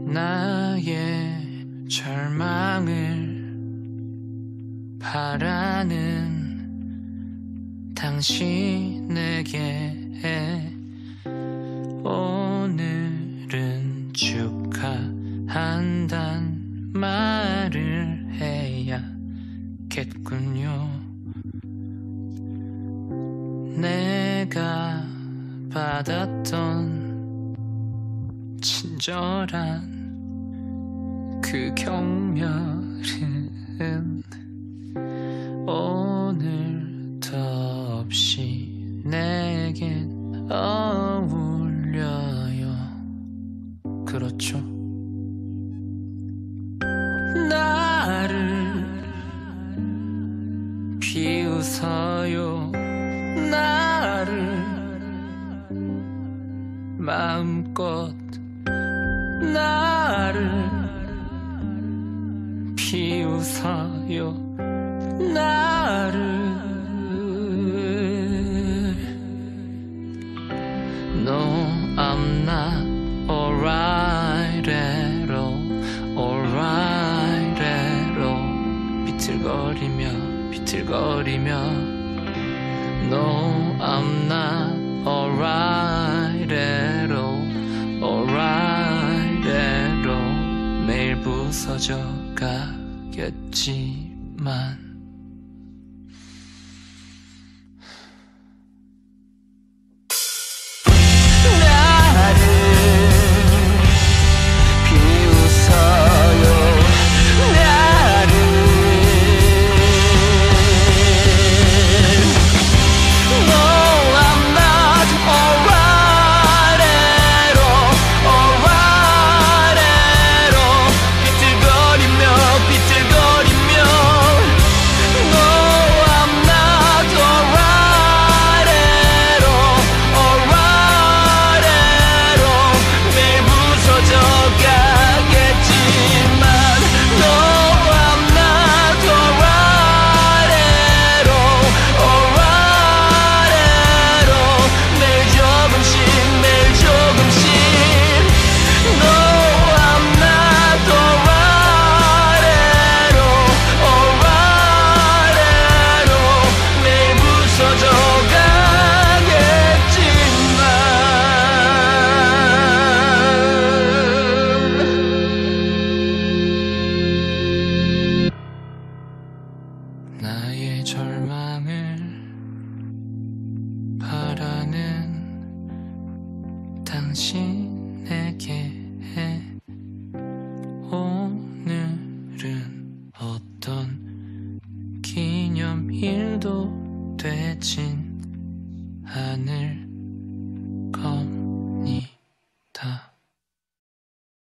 나의 절망을 바라는 당신에게 오늘은 축하한단 말을 해야겠군요. 내가 받았던 친절한 그 경멸은 오늘 더없이 내겐 어울려요. 그렇죠. 나를 비웃어요. 나를 마음껏 나를 비웃어요. 나를 No, I'm not alright at all. Alright at all. 비틀거리며 No, I'm not alright at all. Alright at all. 매일 부서져 가겠지만 나의 절망을 바라는 당신에게 오늘은 어떤 기념일도 되진 않을